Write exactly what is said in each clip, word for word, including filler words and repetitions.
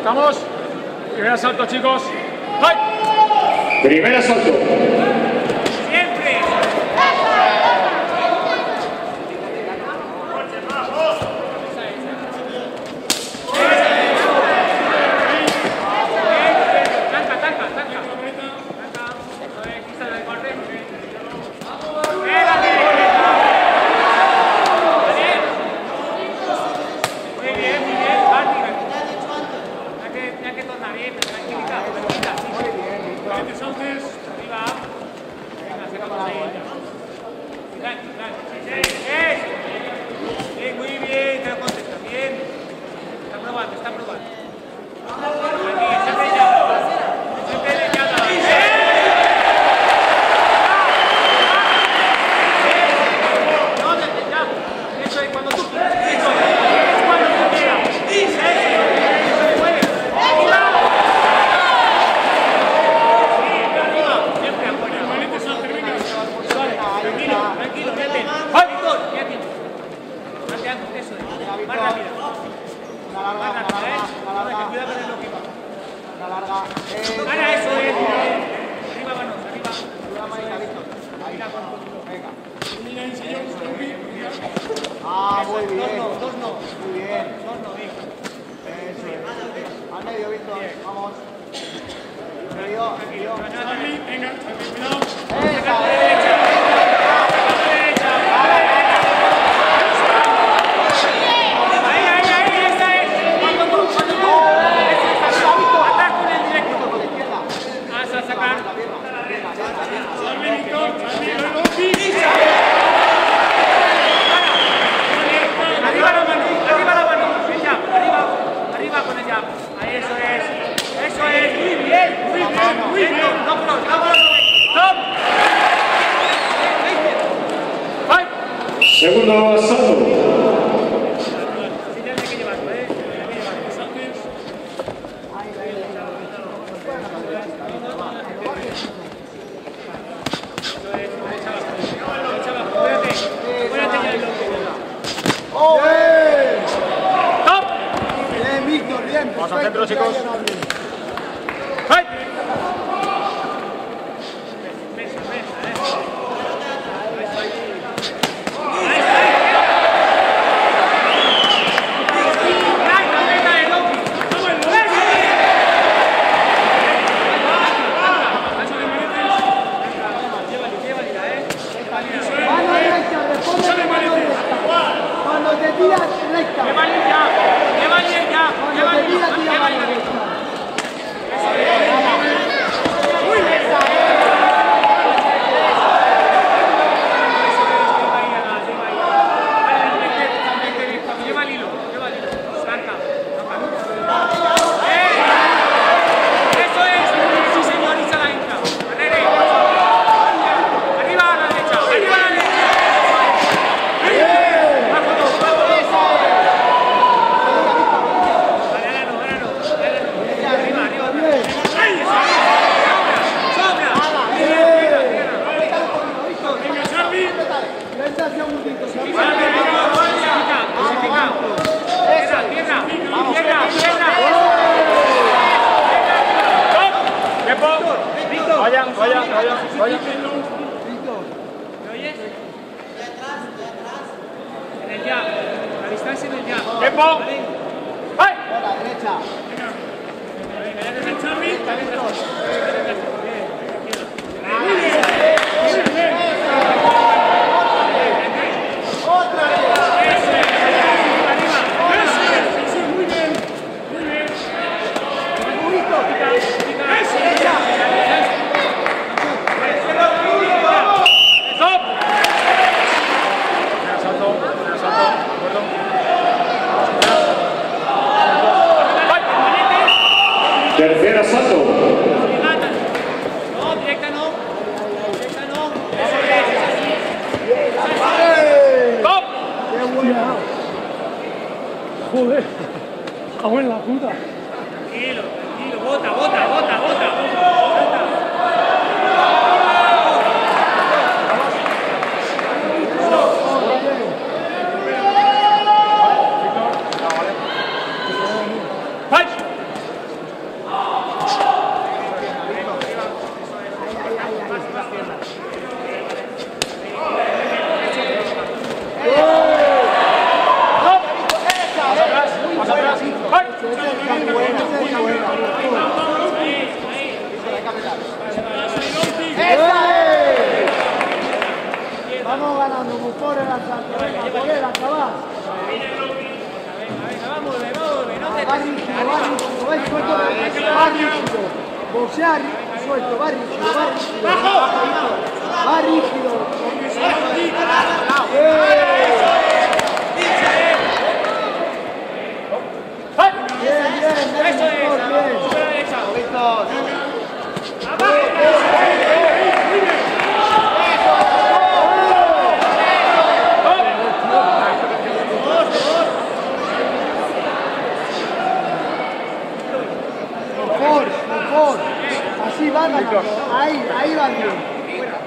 ¿Estamos? Primer asalto, chicos. ¡Fight! Primer asalto. Siempre. Tanca, tanca, tanca. Tanca. Eso es, quita el corte. ¡Quédate! Muy bien, muy bien. Barty. Hay que, hay que tornar bien, tranquilita, tranquilita. Muy bien. Arriba. Venga, sacamos ahí. Tranqui, tranqui. ¡Es! Bien, muy bien, te lo contesta. Bien. Está probando, está probando. Aquí, siempre ya. Siempre ya. No, desde ya. Eso es cuando tú quieras. Eso es cuando tú quieras. Eso es. Tranquilo, vete. Víctor, fíjate. Planteando, eso es. Más rápido. Más rápido, ¿eh? Cuidado con el loco. Ahora eso es. Arriba, manos, arriba. Mira con venga. Ah, muy bien. Dos no, dos no. Muy bien. Dos no, bien. Eso es. Al medio, Víctor. Vamos. Medio, medio. Venga, cuidado. Esa. Segundo asalto. Bien, Víctor, bien. Vamos al centro, chicos. Cuando te tiras recta. ¡Lleva bien ya! ¡Lleva bien ya! ¡Lleva bien! ¡Lleva bien! Lleva el hilo, lleva el hilo. Saca, eso es, sí señor, Isa la hincha. Arriba a la derecha, arriba a la derecha. Vaya, vaya, vaya, vaya. ¿Me oyes? En el jab, la distancia en el jab. ¡Tiempo! ¡Ay! A la derecha. Venga, ya desde el Charlie, también te Tercer asalto. no, directa no. Directa no. ¡Stop! Qué buena. Joder. Cago en la puta. Tranquilo, tranquilo. Bota, bota, bota, bota. ¡Fight! Vamos ganando, Mufore el asalto. Venga, Poder, acabás. Venga, venga, vamos, vamos, no te Va rígido, va rígido, va suelto, va rígido. Boxear, suelto, va rígido, va rígido. Va rígido. Bien, bien, bien, Eso es, bien. sube la derecha. Mejor, mejor. Así van ganando. Ahí, ahí van bien.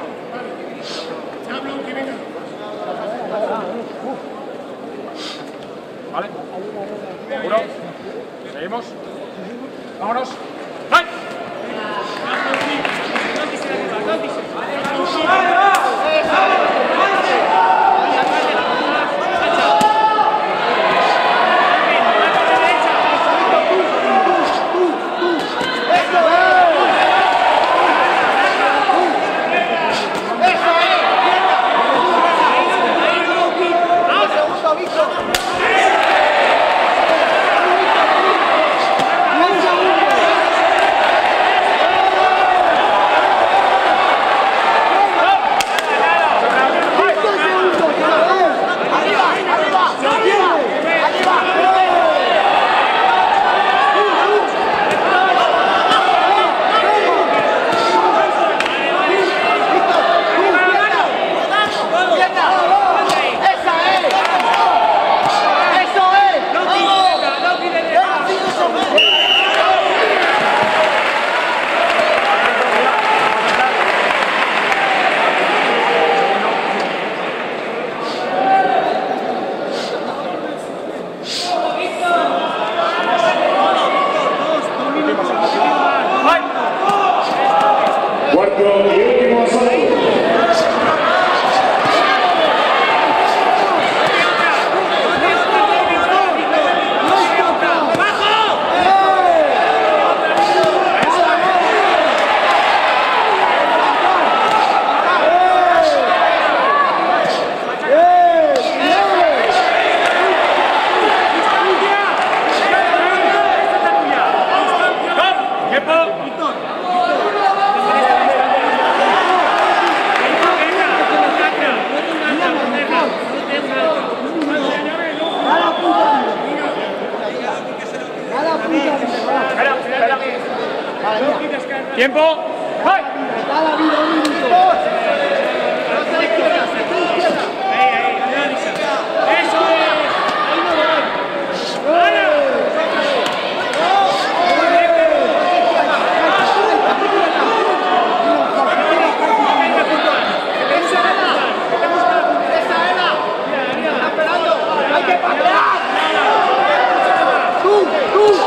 Vale. Uno. Seguimos. Vámonos. ¡Ay! Cuarto y último asalto. Tiempo. ¡Ay! Da la vida un minuto. Eso es. ¡Hay que patear! ¡Tú, tú!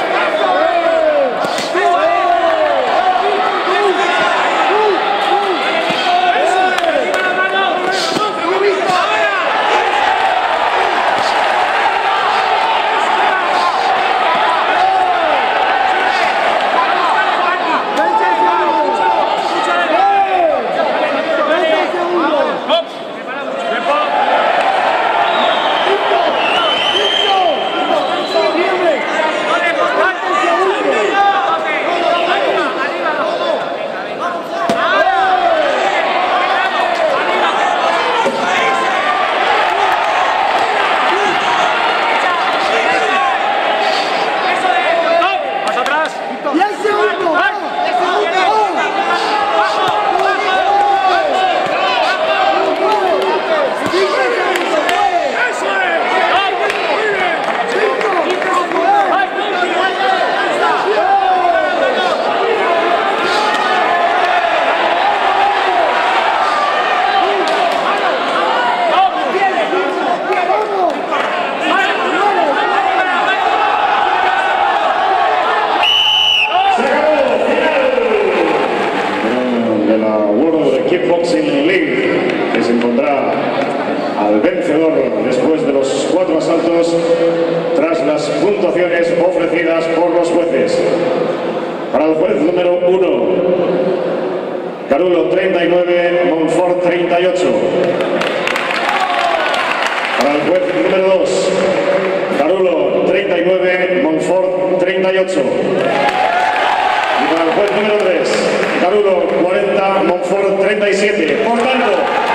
Kickboxing League, que se encontrará al vencedor después de los cuatro asaltos tras las puntuaciones ofrecidas por los jueces. Para el juez número uno, Carulo treinta y nueve, Monfort treinta y ocho. Y para el juez número tres, Carulo cuarenta, Monfort treinta y siete. Por tanto,